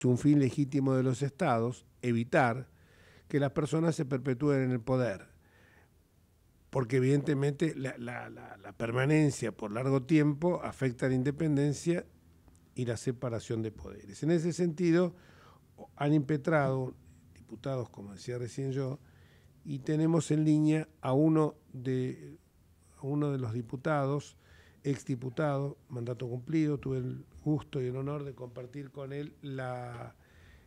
un fin legítimo de los estados, evitar que las personas se perpetúen en el poder, porque evidentemente la permanencia por largo tiempo afecta a la independencia y la separación de poderes. En ese sentido, han impetrado diputados, como decía recién yo, y tenemos en línea a uno de los diputados, exdiputado, mandato cumplido. Tuve el gusto y el honor de compartir con él la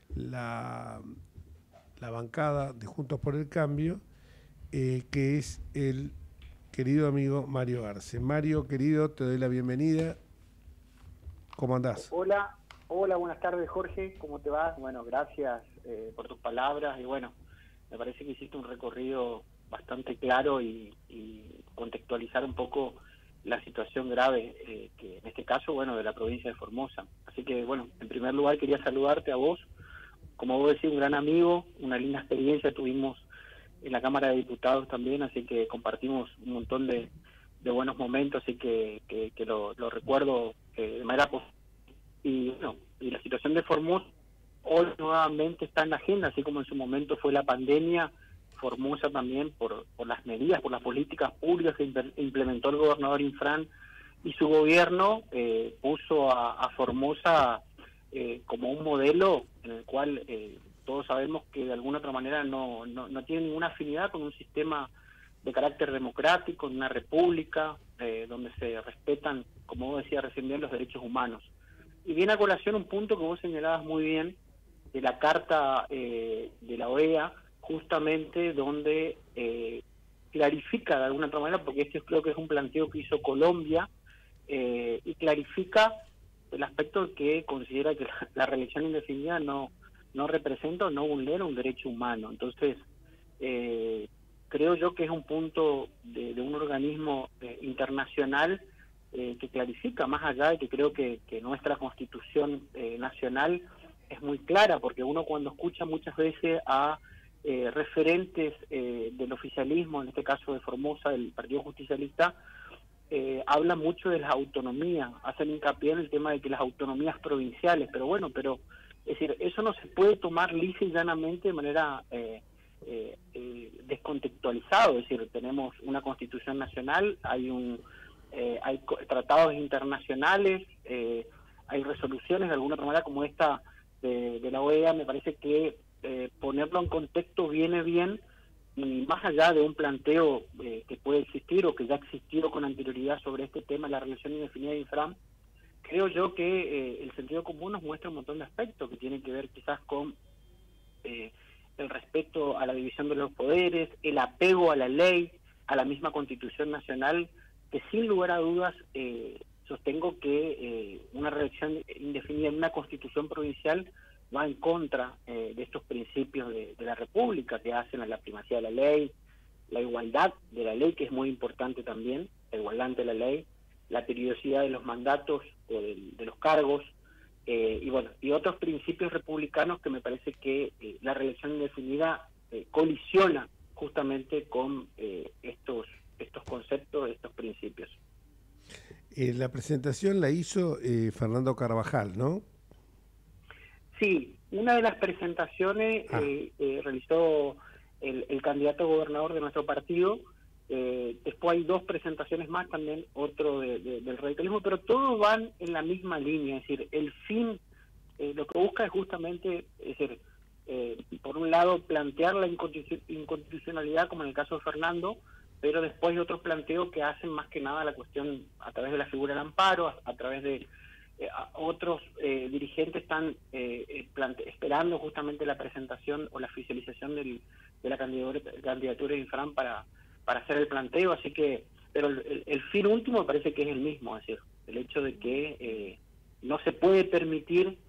bancada de Juntos por el Cambio, que es el querido amigo Mario Arce. Mario, querido, te doy la bienvenida. ¿Cómo andás? Hola, buenas tardes, Jorge, ¿cómo te va? Bueno, gracias por tus palabras y bueno, me parece que hiciste un recorrido bastante claro y contextualizar un poco la situación grave que en este caso, bueno, de la provincia de Formosa. Así que bueno, en primer lugar quería saludarte a vos, como vos decís, un gran amigo, una linda experiencia tuvimos en la Cámara de Diputados también, así que compartimos un montón de buenos momentos, así que lo recuerdo de manera positiva. Y bueno, y la situación de Formosa hoy nuevamente está en la agenda, así como en su momento fue la pandemia. Formosa también por las medidas, por las políticas públicas que implementó el gobernador Infran y su gobierno, puso a Formosa como un modelo en el cual todos sabemos que de alguna otra manera no tiene ninguna afinidad con un sistema de carácter democrático, en una república donde se respetan, como vos decías recién bien, los derechos humanos. Y viene a colación un punto que vos señalabas muy bien, de la carta de la OEA, justamente donde clarifica de alguna otra manera, porque este creo que es un planteo que hizo Colombia, y clarifica el aspecto que considera que la reelección indefinida no representa o no vulnera un derecho humano. Entonces, creo yo que es un punto de un organismo internacional que clarifica, más allá de que creo que nuestra Constitución nacional es muy clara, porque uno cuando escucha muchas veces a referentes del oficialismo, en este caso de Formosa, del Partido Justicialista, habla mucho de las autonomías, hacen hincapié en el tema de que las autonomías provinciales, pero bueno, es decir, eso no se puede tomar lisa y llanamente de manera descontextualizado, es decir, tenemos una Constitución nacional, hay tratados internacionales, hay resoluciones de alguna manera como esta de la OEA. Me parece que ponerlo en contexto viene bien, y más allá de un planteo que puede existir o que ya existió con anterioridad sobre este tema, la relación indefinida de Infran, creo yo que el sentido común nos muestra un montón de aspectos que tienen que ver quizás con el respeto a la división de los poderes, el apego a la ley, a la misma Constitución nacional, que sin lugar a dudas sostengo que una reelección indefinida en una Constitución provincial va en contra de estos principios de la República, que hacen a la primacía de la ley, la igualdad de la ley, que es muy importante también, la igualdad ante la ley, la periodicidad de los mandatos o de los cargos, y bueno, y otros principios republicanos que me parece que la reelección indefinida colisiona justamente con estos conceptos, estos principios. La presentación la hizo Fernando Carvajal, ¿no? Sí, una de las presentaciones realizó el candidato a gobernador de nuestro partido. Después hay dos presentaciones más, también otro del radicalismo, pero todos van en la misma línea, es decir, el fin, lo que busca es justamente, es decir, por un lado plantear la inconstitucionalidad, como en el caso de Fernando, pero después hay otros planteos que hacen más que nada la cuestión a través de la figura del amparo, a través de otros dirigentes están esperando justamente la presentación o la oficialización de la candidatura de Infran para hacer el planteo, así que, pero el fin último me parece que es el mismo, es decir, el hecho de que no se puede permitir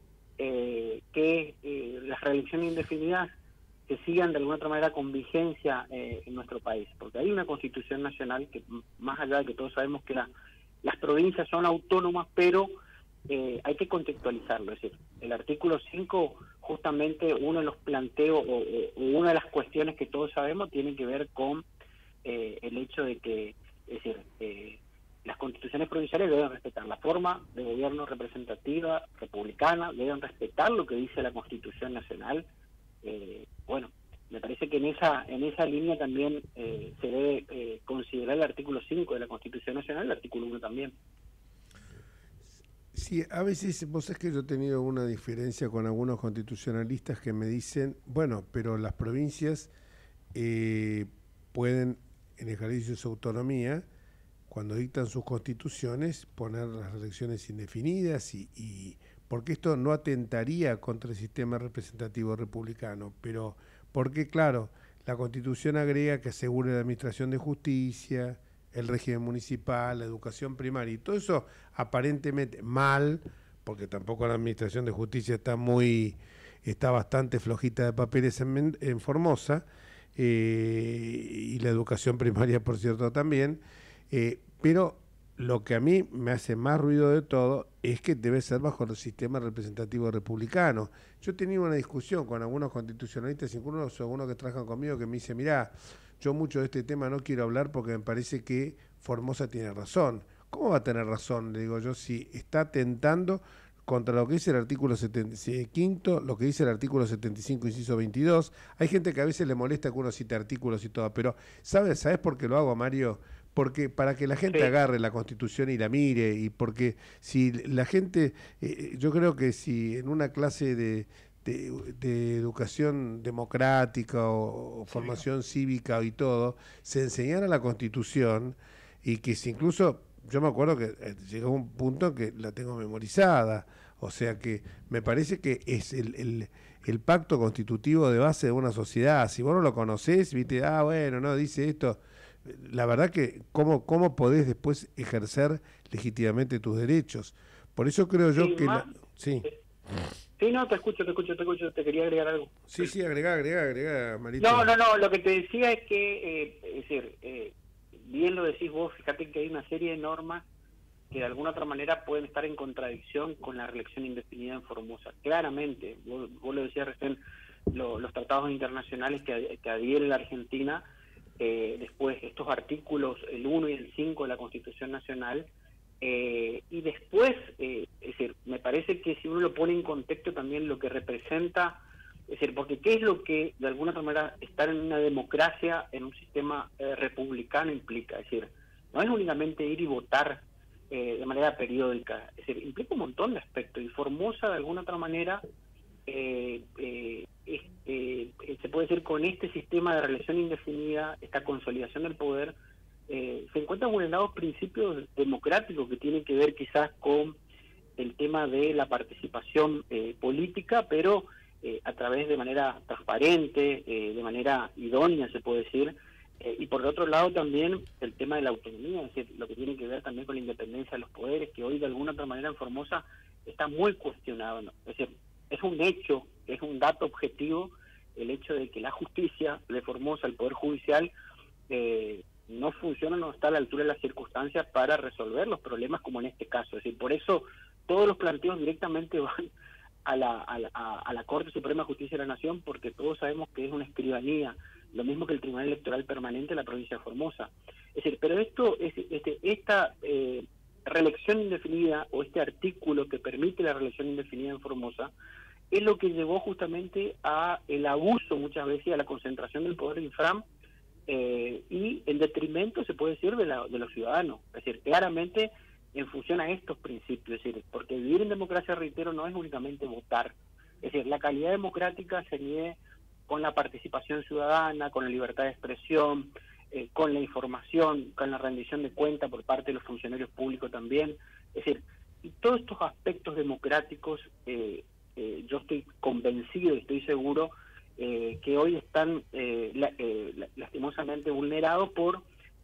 que las reelecciones indefinidas se sigan de alguna otra manera con vigencia en nuestro país, porque hay una Constitución nacional que, más allá de que todos sabemos que las provincias son autónomas, pero hay que contextualizarlo, es decir, el artículo 5, justamente uno de los planteos o una de las cuestiones que todos sabemos tiene que ver con el hecho de que, es decir, las constituciones provinciales deben respetar la forma de gobierno representativa republicana, deben respetar lo que dice la Constitución Nacional. Bueno, me parece que en esa línea también se debe considerar el artículo 5 de la Constitución Nacional, el artículo 1 también. Sí, a veces vos sabés que yo he tenido una diferencia con algunos constitucionalistas que me dicen, bueno, pero las provincias pueden, en ejercicio de su autonomía, cuando dictan sus constituciones, poner las elecciones indefinidas y porque esto no atentaría contra el sistema representativo republicano, pero porque, claro, la Constitución agrega que asegure la administración de justicia, el régimen municipal, la educación primaria, y todo eso aparentemente mal, porque tampoco la administración de justicia está bastante flojita de papeles en Formosa, y la educación primaria, por cierto, también, pero lo que a mí me hace más ruido de todo es que debe ser bajo el sistema representativo republicano. Yo tenía una discusión con algunos constitucionalistas, incluso algunos que trabajan conmigo, que me dice, mirá, yo mucho de este tema no quiero hablar porque me parece que Formosa tiene razón. ¿Cómo va a tener razón? Le digo yo, si está atentando contra lo que dice el artículo 75, lo que dice el artículo 75, inciso 22. Hay gente que a veces le molesta que uno cite artículos y todo, pero ¿sabes por qué lo hago, Mario? Porque para que la gente agarre la Constitución y la mire, y porque si la gente, yo creo que si en una clase de educación democrática o formación cívica y todo, se enseñara la Constitución y que si incluso, yo me acuerdo que llegó un punto en que la tengo memorizada, o sea que me parece que es el pacto constitutivo de base de una sociedad. Si vos no lo conocés, viste, bueno, no, dice esto, la verdad que ¿cómo podés después ejercer legítimamente tus derechos? Por eso creo yo que... Sí. Sí, no, te escucho, te quería agregar algo. Sí, agrega, Marito. No, lo que te decía es que, es decir, bien lo decís vos, fíjate que hay una serie de normas que de alguna otra manera pueden estar en contradicción con la reelección indefinida en Formosa. Claramente, vos lo decías recién, los tratados internacionales que adhiere la Argentina, después estos artículos, el 1 y el 5 de la Constitución Nacional, y después, es decir, me parece que si uno lo pone en contexto también lo que representa, es decir, porque qué es lo que de alguna otra manera estar en una democracia, en un sistema republicano implica, es decir, no es únicamente ir y votar de manera periódica, es decir, implica un montón de aspectos, y Formosa de alguna otra manera se puede decir con este sistema de reelección indefinida, esta consolidación del poder, se encuentran vulnerados principios democráticos que tienen que ver quizás con el tema de la participación política, pero a través de manera transparente, de manera idónea, se puede decir, y por el otro lado también el tema de la autonomía, es decir, lo que tiene que ver también con la independencia de los poderes, que hoy de alguna otra manera en Formosa está muy cuestionado, ¿no? Es decir, es un hecho, es un dato objetivo el hecho de que la justicia de Formosa, el Poder Judicial, no funciona, no está a la altura de las circunstancias para resolver los problemas como en este caso. Es decir, por eso todos los planteos directamente van a la Corte Suprema de Justicia de la Nación, porque todos sabemos que es una escribanía, lo mismo que el Tribunal Electoral Permanente de la provincia de Formosa. Es decir, pero esta reelección indefinida o este artículo que permite la reelección indefinida en Formosa es lo que llevó justamente a el abuso muchas veces, a la concentración del poder infram, y en detrimento, se puede decir, de los ciudadanos. Es decir, claramente en función a estos principios, es decir, porque vivir en democracia, reitero, no es únicamente votar. Es decir, la calidad democrática se mide con la participación ciudadana, con la libertad de expresión, con la información, con la rendición de cuenta por parte de los funcionarios públicos también. Es decir, y todos estos aspectos democráticos, yo estoy convencido y estoy seguro que hoy están lastimosamente vulnerados por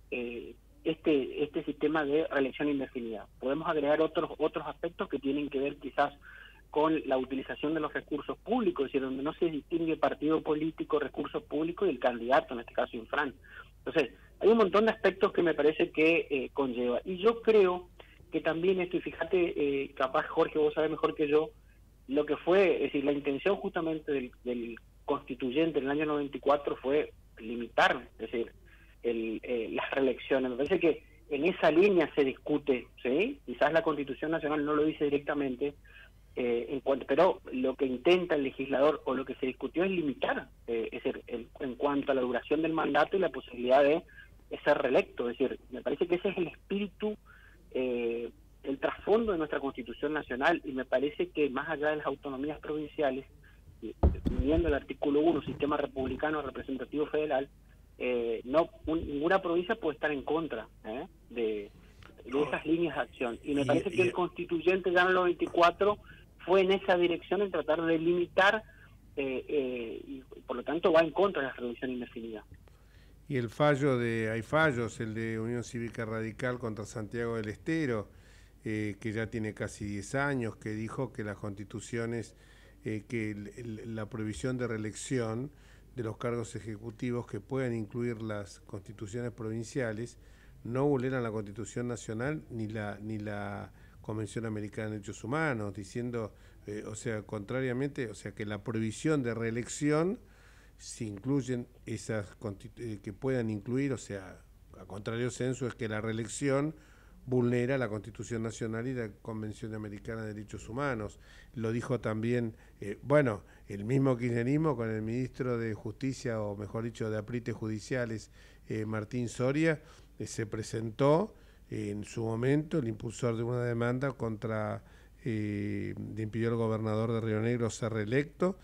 este sistema de reelección indefinida. Podemos agregar otros aspectos que tienen que ver quizás con la utilización de los recursos públicos, es decir, donde no se distingue partido político, recursos públicos y el candidato, en este caso Infran. Entonces, hay un montón de aspectos que me parece que conlleva. Y yo creo que también esto, y fíjate, capaz Jorge, vos sabés mejor que yo, lo que fue, es decir, la intención justamente del constituyente en el año 94 fue limitar, es decir, las reelecciones. Me parece que en esa línea se discute, ¿sí? Quizás la Constitución Nacional no lo dice directamente, pero lo que intenta el legislador o lo que se discutió es limitar, es decir, en cuanto a la duración del mandato y la posibilidad de ser reelecto. Es decir, me parece que ese es el espíritu, el trasfondo de nuestra Constitución Nacional, y me parece que más allá de las autonomías provinciales, viendo el artículo 1, sistema republicano representativo federal, ninguna provincia puede estar en contra de esas líneas de acción. Y me parece que el constituyente ya en los 24 fue en esa dirección, en tratar de limitar, y por lo tanto va en contra de la reducción indefinida. Y hay fallos, el de Unión Cívica Radical contra Santiago del Estero, que ya tiene casi 10 años, que dijo que las constituciones, la prohibición de reelección de los cargos ejecutivos que puedan incluir las constituciones provinciales no vulneran la Constitución Nacional ni la Convención Americana de Derechos Humanos, diciendo, contrariamente, que la prohibición de reelección, si incluyen esas que puedan incluir, a contrario censo, es que la reelección vulnera la Constitución Nacional y la Convención Americana de Derechos Humanos. Lo dijo también, el mismo kirchnerismo con el ministro de Justicia, o mejor dicho, de Aprites Judiciales, Martín Soria, se presentó en su momento el impulsor de una demanda contra, le impidió al gobernador de Río Negro ser reelecto,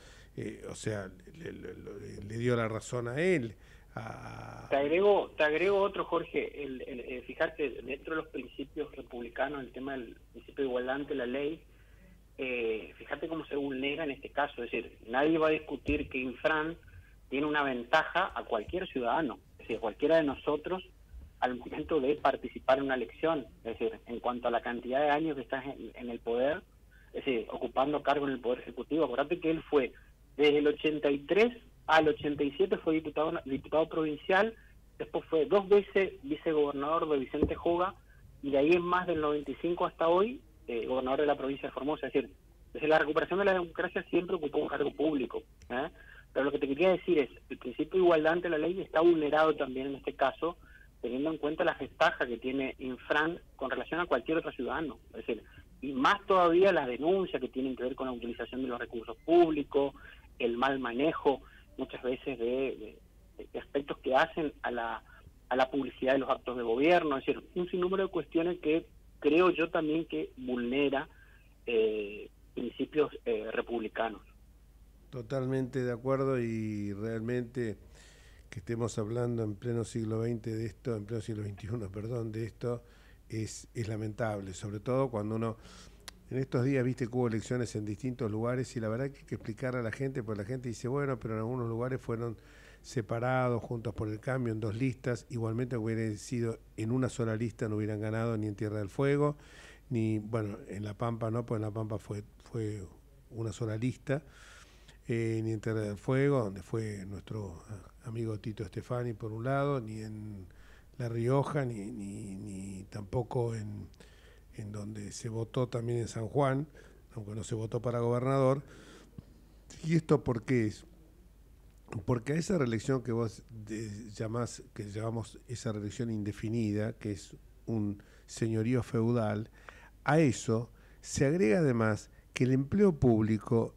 le dio la razón a él. Te agrego otro, Jorge. Fíjate, dentro de los principios republicanos, el tema del principio de igualdad ante la ley, fíjate cómo se vulnera en este caso. Es decir, nadie va a discutir que Infran tiene una ventaja a cualquier ciudadano, es decir, cualquiera de nosotros al momento de participar en una elección. Es decir, en cuanto a la cantidad de años que estás en el poder, es decir, ocupando cargo en el Poder Ejecutivo. Acuérdate que él fue desde el 83 al 87 fue diputado provincial, después fue 2 veces vicegobernador de Vicente Joga, y de ahí en más del 95 hasta hoy, gobernador de la provincia de Formosa. Es decir, desde la recuperación de la democracia siempre ocupó un cargo público. Pero lo que te quería decir es, el principio de igualdad ante la ley está vulnerado también en este caso, teniendo en cuenta las ventajas que tiene Infran con relación a cualquier otro ciudadano. Es decir, y más todavía las denuncias que tienen que ver con la utilización de los recursos públicos, el mal manejo, muchas veces de aspectos que hacen a la publicidad de los actos de gobierno. Es decir, un sinnúmero de cuestiones que creo yo también que vulnera principios republicanos. Totalmente de acuerdo, y realmente que estemos hablando en pleno siglo XX de esto, en pleno siglo XXI, perdón, de esto, es lamentable, sobre todo cuando uno, en estos días viste que hubo elecciones en distintos lugares, y la verdad que hay que explicarle a la gente, porque la gente dice, bueno, pero en algunos lugares fueron separados, Juntos por el Cambio, en 2 listas, igualmente hubieran sido en una sola lista, no hubieran ganado ni en Tierra del Fuego, ni, bueno, en La Pampa no, pues en La Pampa fue una sola lista, ni en Tierra del Fuego, donde fue nuestro amigo Tito Stefani por un lado, ni en La Rioja, ni tampoco en donde se votó también en San Juan, aunque no se votó para gobernador. ¿Y esto por qué es? Porque a esa reelección que vos llamás, que llamamos esa reelección indefinida, que es un señorío feudal, a eso se agrega además que el empleo público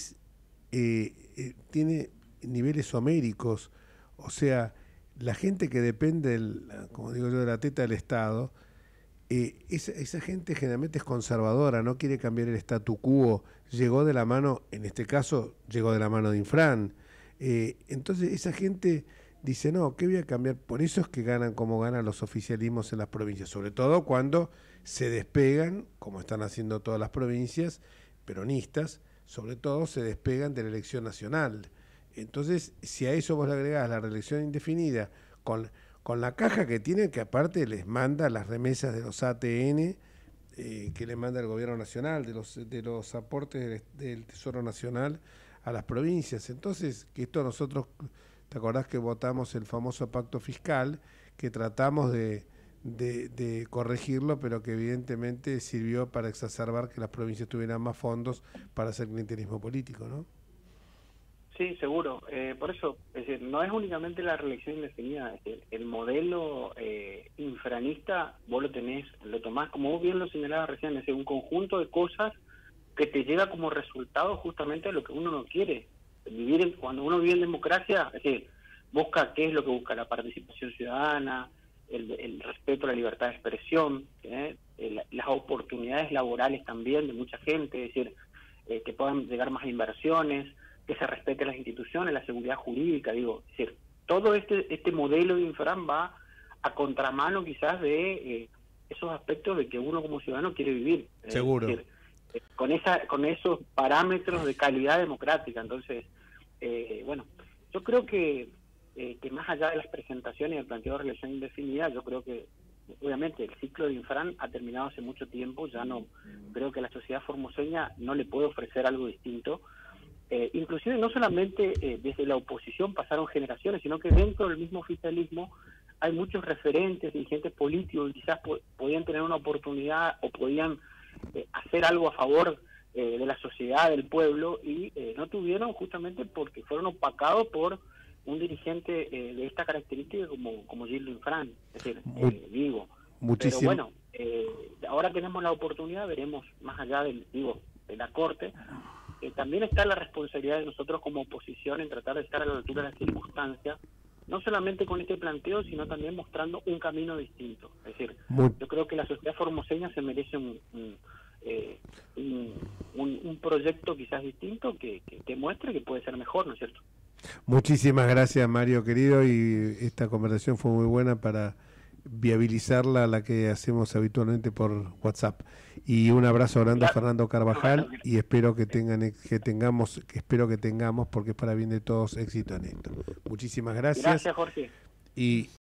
tiene niveles homéricos, o sea, la gente que depende, como digo yo, de la teta del Estado, esa gente generalmente es conservadora, no quiere cambiar el statu quo, llegó de la mano, en este caso, llegó de la mano de Infran. Entonces esa gente dice, no, ¿qué voy a cambiar? Por eso es que ganan como ganan los oficialismos en las provincias, sobre todo cuando se despegan, como están haciendo todas las provincias peronistas, sobre todo se despegan de la elección nacional. Entonces, si a eso vos le agregás la reelección indefinida, con la caja que tienen, que aparte les manda las remesas de los ATN, que le manda el gobierno nacional, de los aportes del Tesoro Nacional a las provincias. Entonces, que esto nosotros, ¿te acordás que votamos el famoso pacto fiscal, que tratamos de corregirlo, pero que evidentemente sirvió para exacerbar que las provincias tuvieran más fondos para hacer clientelismo político, ¿no? Sí, seguro. Por eso, es decir, no es únicamente la reelección indefinida, es decir, el modelo infranista vos lo tomás, como vos bien lo señalabas recién, es decir, un conjunto de cosas que te lleva como resultado justamente a lo que uno no quiere. Cuando uno vive en democracia, es decir, busca qué es lo que busca, la participación ciudadana, el respeto a la libertad de expresión, las oportunidades laborales también de mucha gente, es decir, que puedan llegar más inversiones, que se respeten las instituciones, la seguridad jurídica, digo, es decir, todo este modelo de Infran va a contramano quizás de esos aspectos de que uno como ciudadano quiere vivir. Seguro. Es decir, con esos parámetros de calidad democrática. Entonces, bueno, yo creo que más allá de las presentaciones del planteo de reelección indefinida, yo creo que obviamente el ciclo de Infran ha terminado hace mucho tiempo, ya no creo que la sociedad formoseña no le puede ofrecer algo distinto. Inclusive no solamente desde la oposición pasaron generaciones, sino que dentro del mismo oficialismo hay muchos referentes, dirigentes políticos que quizás podían tener una oportunidad o podían hacer algo a favor de la sociedad, del pueblo, y no tuvieron, justamente porque fueron opacados por un dirigente de esta característica como Gildo Infran, es decir, digo. Pero bueno, ahora tenemos la oportunidad, veremos más allá de la Corte. También está la responsabilidad de nosotros como oposición en tratar de estar a la altura de las circunstancias, no solamente con este planteo, sino también mostrando un camino distinto. Es decir, yo creo que la sociedad formoseña se merece un proyecto quizás distinto que muestre que puede ser mejor, ¿no es cierto? Muchísimas gracias, Mario querido, y esta conversación fue muy buena para viabilizarla, la que hacemos habitualmente por WhatsApp. Y un abrazo grande a Fernando Carvajal, y espero que tengamos, porque es para bien de todos, éxito en esto. Muchísimas gracias. Gracias, Jorge. Y